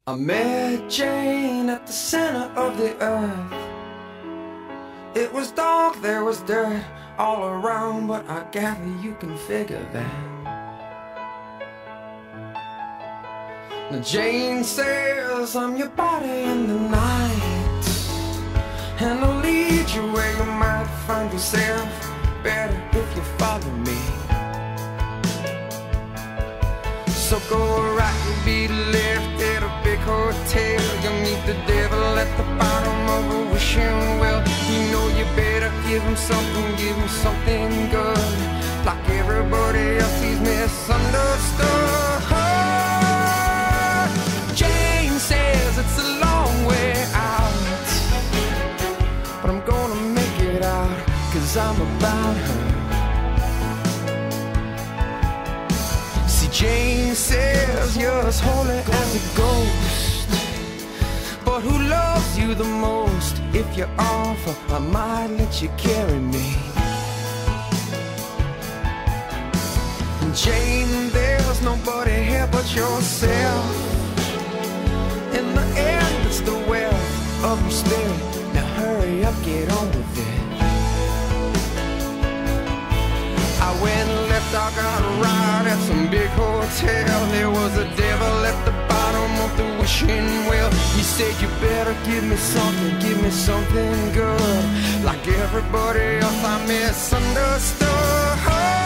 I met Jane at the center of the earth. It was dark, there was dirt all around, but I gather you can figure that. Now Jane says I'm your body in the night, and I'll lead you where you might find yourself better if you follow me. So go right, you'll be left at a big hotel. You'll meet the devil at the bottom of a wishing well. You know you better give him something good. Like everybody else, he's misunderstood. Jane says it's a long way out, but I'm gonna make it out, 'cause I'm about her. Jane says you're as holy as a ghost, but who loves you the most? If you offer, I might let you carry me. And Jane, there's nobody here but yourself. In the end, it's the wealth of your spirit. Now hurry up, get on with it. I went left, I got right at some big hotel. There was a devil at the bottom of the wishing well. He said you better give me something good. Like everybody else, I misunderstood.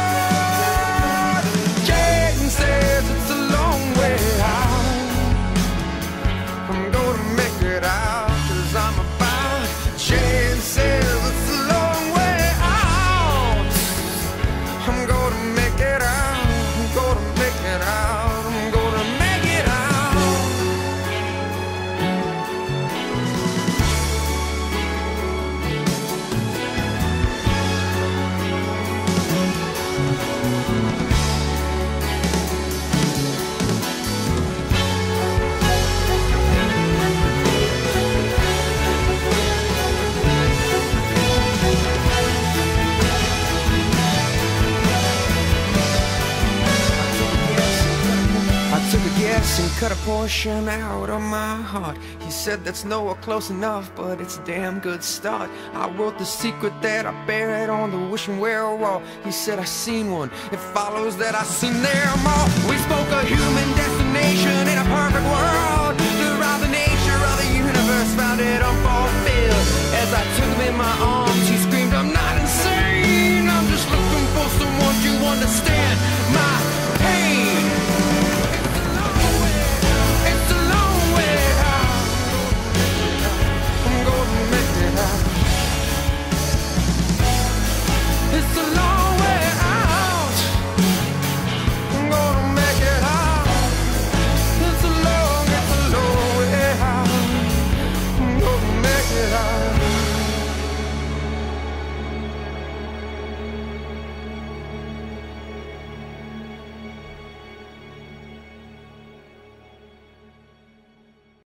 Jane says it's a long way out. I'm gonna make it out, 'cause I'm about. Jane says it's a long way out. I'm gonna make it out, I'm gonna make it out, I'm gonna make it out. Took a guess and cut a portion out of my heart. He said that's nowhere close enough, but it's a damn good start. I wrote the secret that I buried on the wishing well wall. He said I seen one, it follows that I seen them all. We spoke a human destination in a perfect world.